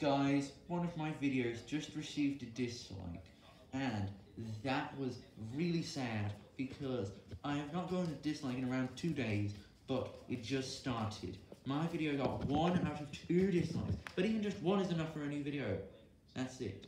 Guys, one of my videos just received a dislike, and that was really sad because I have not gotten a dislike in around 2 days, but it just started. My video got 1 out of 2 dislikes, but even just 1 is enough for a new video. That's it.